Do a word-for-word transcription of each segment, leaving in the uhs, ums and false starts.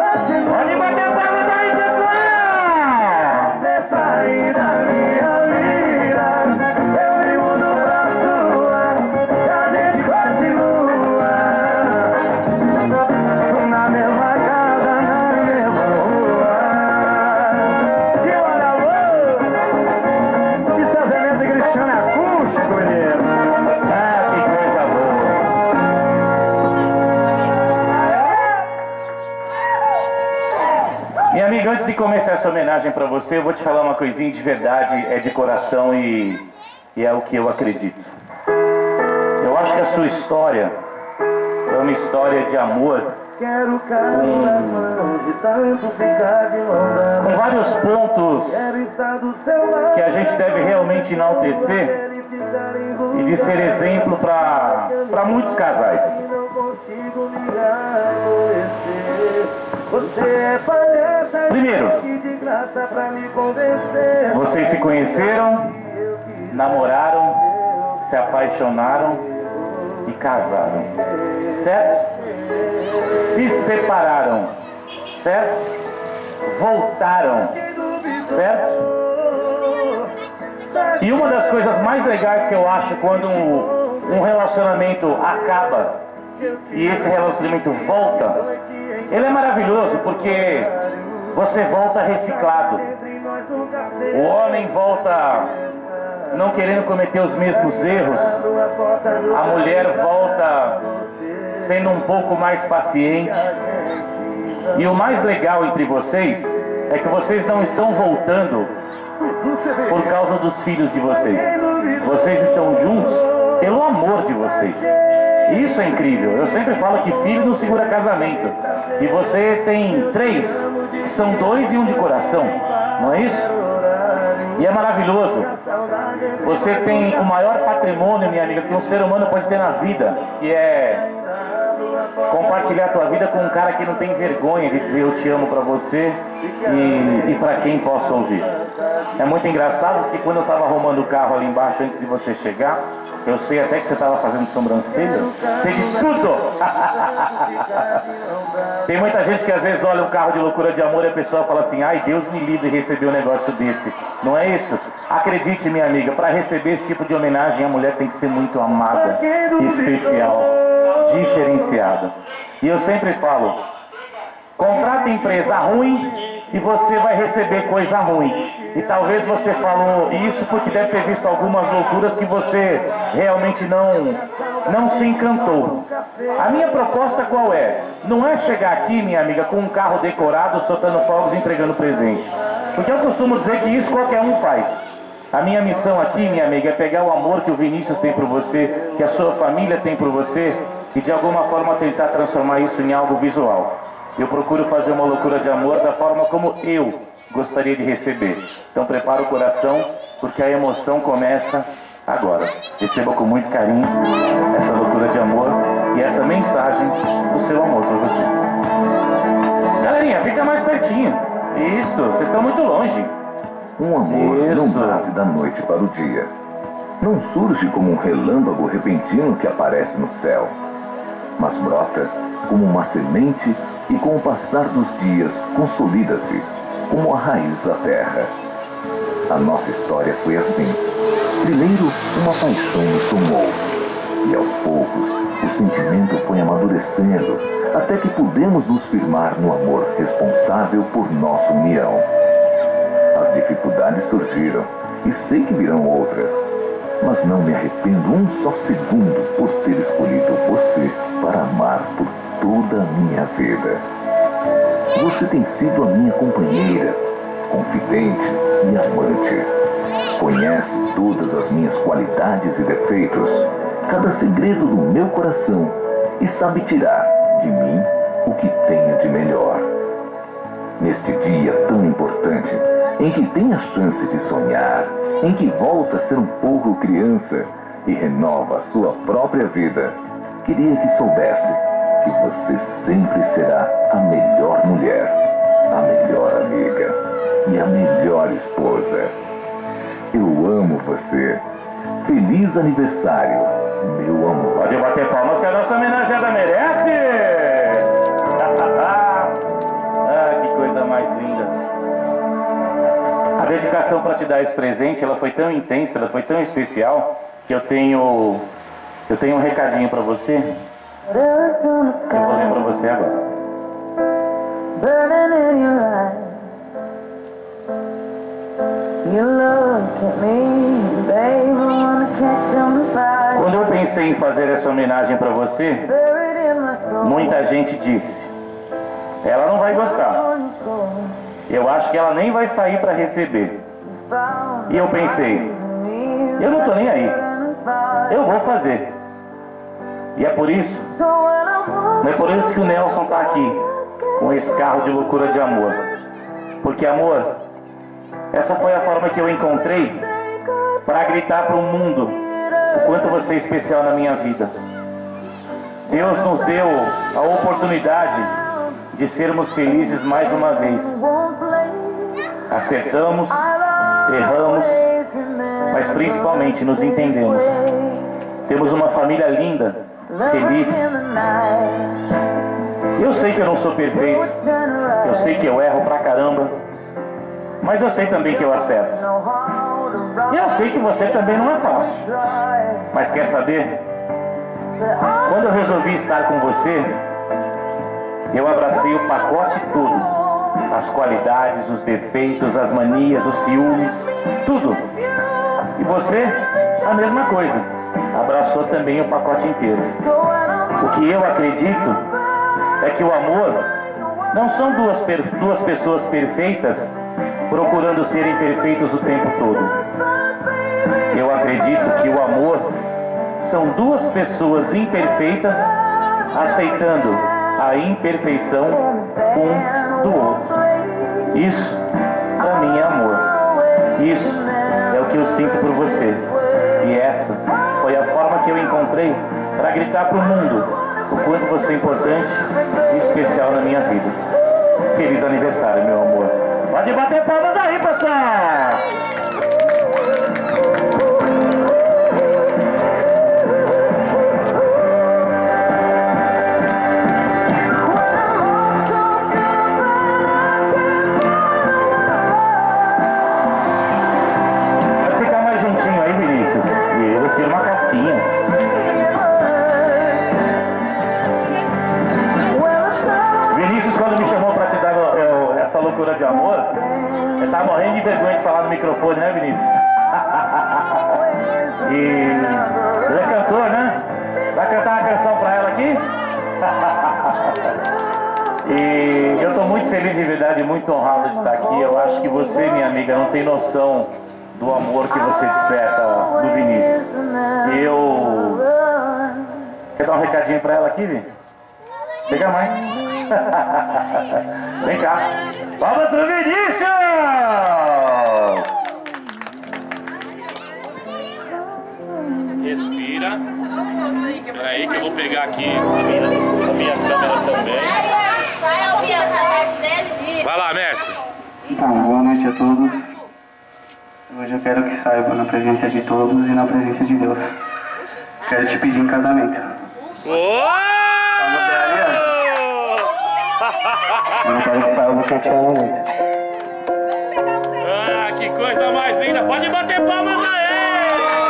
Pode bater palmas aí, pessoal! Você sair da minha vida, eu me mudo pra sua, e a gente continua na mesma casa, na mesma rua. Que hora boa! Que sazamento e Cristiano acústico, menino! Ah, que coisa boa! Minha amiga, antes de começar essa homenagem pra você, eu vou te falar uma coisinha de verdade, é de coração e, e é o que eu acredito. Eu acho que a sua história é uma história de amor com, com vários pontos que a gente deve realmente enaltecer e de ser exemplo para muitos casais. Primeiro, vocês se conheceram, namoraram, se apaixonaram e casaram, certo? Se separaram, certo? Voltaram, certo? E uma das coisas mais legais que eu acho quando um, um relacionamento acaba e esse relacionamento volta, ele é maravilhoso porque você volta reciclado. O homem volta não querendo cometer os mesmos erros. A mulher volta sendo um pouco mais paciente. E o mais legal entre vocês é que vocês não estão voltando por causa dos filhos de vocês. Vocês estão juntos pelo amor de vocês. Isso é incrível. Eu sempre falo que filho não segura casamento. E você tem três, que são dois e um de coração. Não é isso? E é maravilhoso. Você tem o maior patrimônio, minha amiga, que um ser humano pode ter na vida, que é compartilhar a tua vida com um cara que não tem vergonha de dizer eu te amo pra você e, e pra quem possa ouvir. É muito engraçado porque quando eu tava arrumando o carro ali embaixo antes de você chegar, eu sei até que você tava fazendo sobrancelha, sei de tudo. Tem muita gente que às vezes olha um carro de loucura de amor e a pessoa fala assim, ai, Deus me livre de receber um negócio desse. Não é isso? Acredite, minha amiga, para receber esse tipo de homenagem a mulher tem que ser muito amada, especial, diferenciada. E eu sempre falo, contrata empresa ruim e você vai receber coisa ruim. E talvez você falou isso porque deve ter visto algumas loucuras que você realmente não, não se encantou. A minha proposta qual é? Não é chegar aqui, minha amiga, com um carro decorado, soltando fogos e entregando presente. Porque eu costumo dizer que isso qualquer um faz. A minha missão aqui, minha amiga, é pegar o amor que o Vinícius tem por você, que a sua família tem por você, e de alguma forma tentar transformar isso em algo visual. Eu procuro fazer uma loucura de amor da forma como eu gostaria de receber. Então prepara o coração, porque a emoção começa agora. Receba com muito carinho essa loucura de amor e essa mensagem do seu amor para você. Galerinha, fica mais pertinho. Isso, vocês estão muito longe. Um amor Isso. não nasce da noite para o dia. Não surge como um relâmpago repentino que aparece no céu, mas brota como uma semente e com o passar dos dias consolida-se como a raiz da terra. A nossa história foi assim. Primeiro, uma paixão nos tomou, e aos poucos o sentimento foi amadurecendo, até que pudemos nos firmar no amor responsável por nossa união. As dificuldades surgiram, e sei que virão outras, mas não me arrependo um só segundo por ter escolhido você para amar por toda a minha vida. Você tem sido a minha companheira, confidente e amante. Conhece todas as minhas qualidades e defeitos, cada segredo do meu coração, e sabe tirar de mim o que tenho de melhor. Neste dia tão importante, em que tem a chance de sonhar, em que volta a ser um pouco criança e renova a sua própria vida, queria que soubesse que você sempre será a melhor mulher, a melhor amiga e a melhor esposa. Eu amo você. Feliz aniversário, meu amor. Pode bater palmas que a nossa homenageada merece! mais linda. A dedicação para te dar esse presente, ela foi tão intensa, ela foi tão especial, que eu tenho, eu tenho um recadinho para você, que eu vou ler para você agora. Quando eu pensei em fazer essa homenagem para você, muita gente disse: ela não vai gostar, eu acho que ela nem vai sair para receber. E eu pensei, eu não tô nem aí, eu vou fazer. E é por isso, não é por isso que o Nelson tá aqui com esse carro de loucura de amor. Porque, amor, essa foi a forma que eu encontrei para gritar para o mundo o quanto você é especial na minha vida. Deus nos deu a oportunidade de sermos felizes mais uma vez. Acertamos, erramos, mas principalmente nos entendemos. Temos uma família linda, feliz. Eu sei que eu não sou perfeito, eu sei que eu erro pra caramba, mas eu sei também que eu acerto. E eu sei que você também não é fácil. Mas quer saber? Quando eu resolvi estar com você, eu abracei o pacote todo. As qualidades, os defeitos, as manias, os ciúmes, tudo. E você, a mesma coisa. Abraçou também o pacote inteiro. O que eu acredito é que o amor não são duas, duas pessoas perfeitas procurando serem perfeitos o tempo todo. Eu acredito que o amor são duas pessoas imperfeitas aceitando a imperfeição um do outro. Isso, pra mim, é amor. Isso é o que eu sinto por você. E essa foi a forma que eu encontrei para gritar pro mundo o quanto você é importante e especial na minha vida. Feliz aniversário, meu amor. Pode bater palmas aí, pessoal! De amor, ele tá morrendo de vergonha de falar no microfone, né, Vinícius? E ele é cantor, né? Vai cantar uma canção pra ela aqui? E eu tô muito feliz de verdade, muito honrado de estar aqui. Eu acho que você, minha amiga, não tem noção do amor que você desperta do Vinícius. Eu... Quer dar um recadinho pra ela aqui, Vini? Chega mais. Vem cá. Vamos pro Vinícius! Respira. Espera aí que eu vou pegar aqui a minha, a minha câmera também. Vai ouvir essa parte dele. Vai lá, mestre. Então, boa noite a todos. Hoje eu quero que saibam, na presença de todos e na presença de Deus, quero te pedir em casamento. Oh! Eu não quero que saiba que eu te amo muito. Ah, que coisa mais linda! Pode bater palmas aí!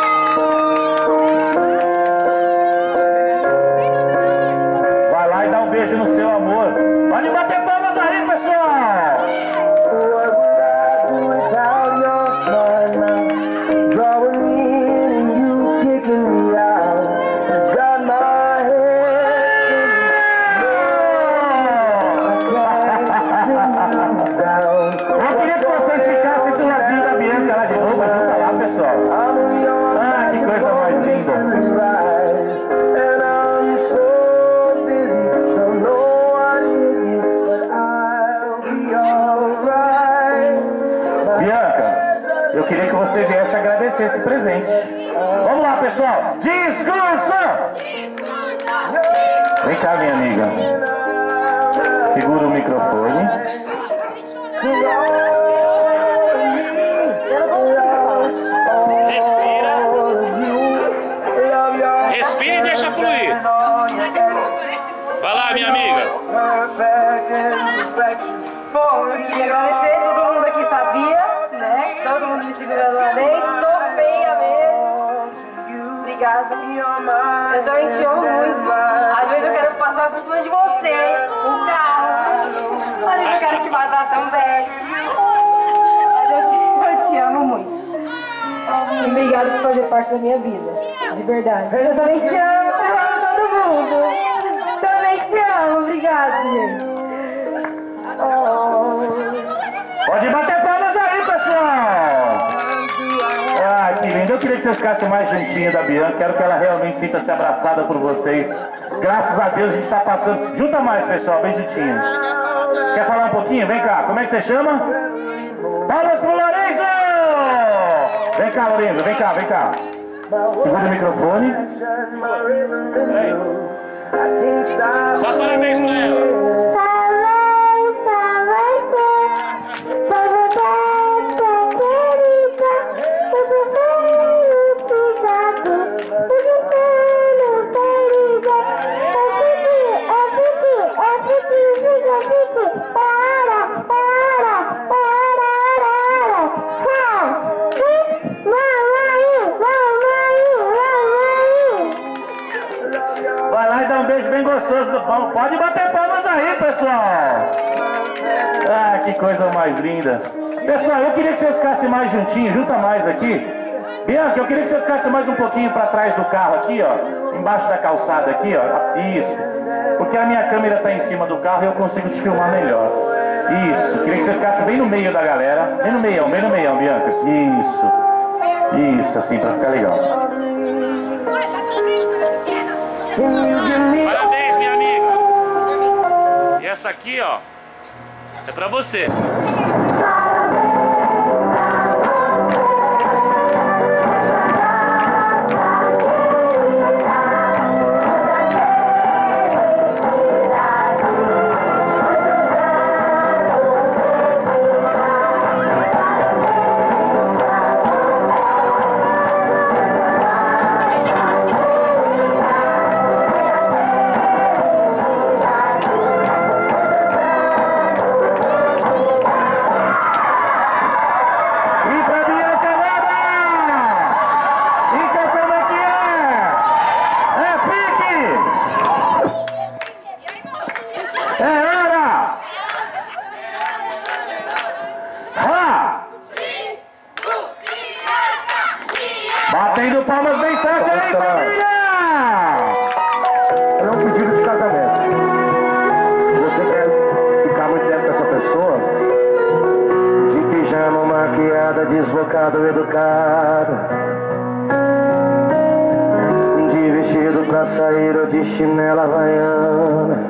Vai lá e dá um beijo no seu amor. Pode bater palmas aí, pessoal! Ah, que coisa mais linda! Bianca, eu queria que você viesse agradecer esse presente. Vamos lá, pessoal! Discurso! Vem cá, minha amiga. Segura o microfone. Respira. Respira e deixa fluir. Vai lá, minha amiga. Bom, eu queria agradecer, todo mundo aqui sabia, né? Todo mundo me segurando lá dentro, tô feia mesmo. Obrigada. Eu também te amo muito. Às vezes eu quero passar por cima de você, o carro. Às vezes eu quero te matar também. Mas eu te, eu te amo muito. E obrigada por fazer parte da minha vida. De verdade. Eu também te amo, eu amo todo mundo. Também te amo, obrigada, gente. Oh. Pode bater palmas aí, pessoal! Ah, que lindo. Eu queria que vocês ficassem mais juntinho da Bianca. Quero que ela realmente sinta-se abraçada por vocês. Graças a Deus a gente está passando. Junta mais, pessoal, bem juntinho. Quer falar um pouquinho? Vem cá. Como é que você chama? Palmas pro Lourenço! Vem cá, Lourenço. Vem cá, vem cá. Segura o microfone. Dá parabéns pra ela. Vai lá e dá um beijo bem gostoso do pão. Pode bater palmas aí, pessoal. Ah, que coisa mais linda. Pessoal, eu queria que vocês ficassem mais juntinhos. Junta mais aqui. Bianca, eu queria que você ficasse mais um pouquinho para trás do carro aqui, ó. Embaixo da calçada aqui, ó. Isso. Porque a minha câmera está em cima do carro e eu consigo te filmar melhor. Isso. Queria que você ficasse bem no meio da galera. Bem no meião, bem no meião, Bianca. Isso. Isso, assim, para ficar legal. Parabéns, minha amiga. E essa aqui, ó, é pra você. Batendo palmas bem forte aí, família! É um pedido de casamento. Se você quer ficar muito tempo com essa pessoa, de pijama, maquiada, desbocado, educada, de vestido pra sair ou de chinela havaiana,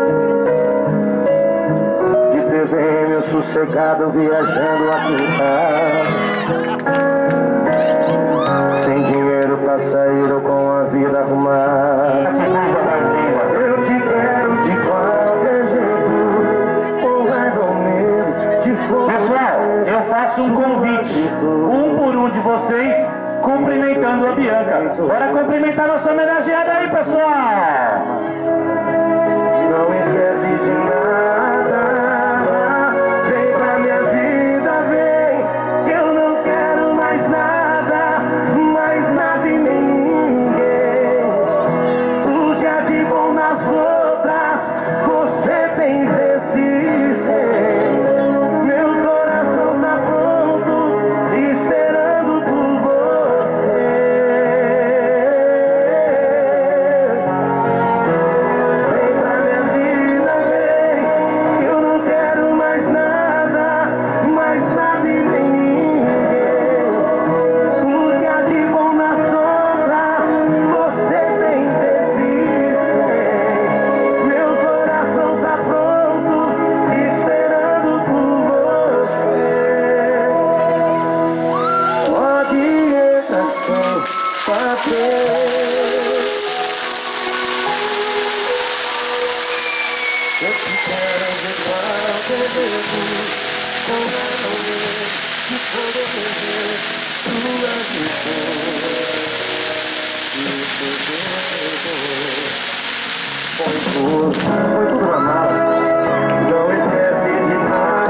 de T V M sossegado, viajando a pintar, sem dinheiro pra sair ou com a vida arrumada. Eu te quero de qualquer jeito, ou mais ou menos de fora. Pessoal, eu faço um convite, um por um de vocês, cumprimentando a Bianca. Bora cumprimentar nossa homenageada aí, pessoal! Não esquece de nada, vem pra minha vida, vem, que eu não quero mais nada, mais nada e nem ninguém. O que há de bom nas outras, você tem resistência. Meu coração tá pronto, esperando por você. Vem pra minha vida, vem, que eu não quero mais nada, mais nada e nem ninguém. O que há de bom nas outras, você tem resistência. Meu coração tá pronto, esperando por você. Pode entrar sem papel. Eu te quero de qualquer jeito, com mais ou menos de todo dever, tua Foi tudo, foi tudo na mala. Não esquece de nada.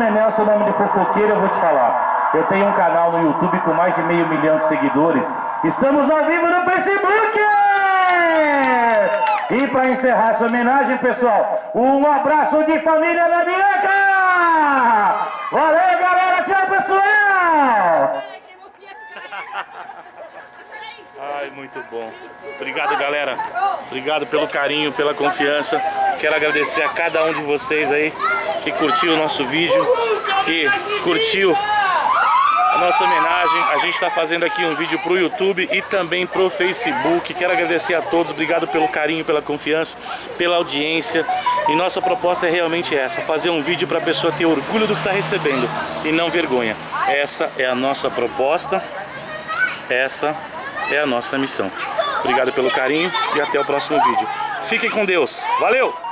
Nelson, nome de fofoqueiro, eu vou te falar. Eu tenho um canal no YouTube com mais de meio milhão de seguidores. Estamos ao vivo no Facebook! E para encerrar essa homenagem, pessoal, um abraço de família da Bianca! Valeu, galera! Tchau, pessoal! Ai, muito bom. Obrigado, galera. Obrigado pelo carinho, pela confiança. Quero agradecer a cada um de vocês aí que curtiu o nosso vídeo, que curtiu a nossa homenagem. A gente está fazendo aqui um vídeo para o YouTube e também para o Facebook. Quero agradecer a todos. Obrigado pelo carinho, pela confiança, pela audiência. E nossa proposta é realmente essa: fazer um vídeo para a pessoa ter orgulho do que está recebendo e não vergonha. Essa é a nossa proposta. Essa é a nossa missão. Obrigado pelo carinho e até o próximo vídeo. Fiquem com Deus. Valeu!